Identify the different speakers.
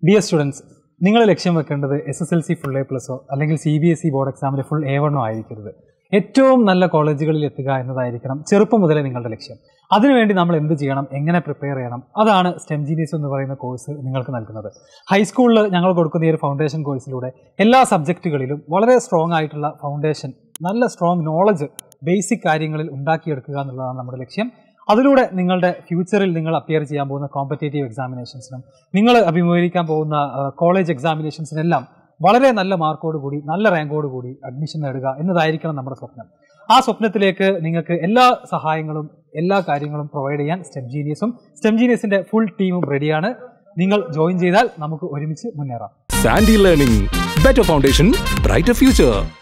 Speaker 1: Dear students, നിങ്ങൾ ലക്ഷ്യം വെക്കേണ്ടത് SSLC ഫുൾ A+ അല്ലെങ്കിൽ CBSE ബോർഡ് എക്സാമിൽ ഫുൾ A1 ആയിരിക്കരുത്. ഏറ്റവും നല്ല കോളേജുകളിൽ എത്തുക എന്നതായിരിക്കണം ചെറുപ്പം മുതലേ നിങ്ങളുടെ ലക്ഷ്യം. അതിനുവേണ്ടി നമ്മൾ എന്ത് ചെയ്യണം, എങ്ങനെ പ്രിപ്പയർ ചെയ്യണം, അതാണ് STEM Genius എന്ന് പറയുന്ന കോഴ്സ് നിങ്ങൾക്ക് നൽകുന്നത്. ഹൈസ്കൂളിൽ ഞങ്ങൾ കൊടുക്കുന്ന ഈ ഒരു ഫൗണ്ടേഷൻ കോഴ്സിലൂടെ എല്ലാ സബ്ജക്റ്റുകളിലും വളരെ സ്ട്രോങ് ആയിട്ടുള്ള ഫൗണ്ടേഷൻ, നല്ല സ്ട്രോങ് നോളജ്, ബേസിക് കാര്യങ്ങളിൽ ഉണ്ടാക്കിയെടുക്കുക എന്നുള്ളതാണ് നമ്മുടെ ലക്ഷ്യം. അതിലൂടെ നിങ്ങളുടെ ഫ്യൂച്ചറിൽ നിങ്ങൾ അപ്പിയർ ചെയ്യാൻ പോകുന്ന കോമ്പറ്റേറ്റീവ് എക്സാമിനേഷൻസിനും നിങ്ങൾ അഭിമുഖീകരിക്കാൻ പോകുന്ന കോളേജ് എക്സാമിനേഷൻസിനെല്ലാം വളരെ നല്ല മാർക്കോടുകൂടി, നല്ല റാങ്കോടുകൂടി അഡ്മിഷൻ നേടുക എന്നതായിരിക്കണം നമ്മുടെ സ്വപ്നം. ആ സ്വപ്നത്തിലേക്ക് നിങ്ങൾക്ക് എല്ലാ സഹായങ്ങളും എല്ലാ കാര്യങ്ങളും പ്രൊവൈഡ് ചെയ്യാൻ STEM Geniusന്റെ ഫുൾ ടീമും റെഡിയാണ്. നിങ്ങൾ ജോയിൻ ചെയ്താൽ നമുക്ക് ഒരുമിച്ച് മുന്നേറാം.
Speaker 2: XandY Learning, better foundation, brighter future.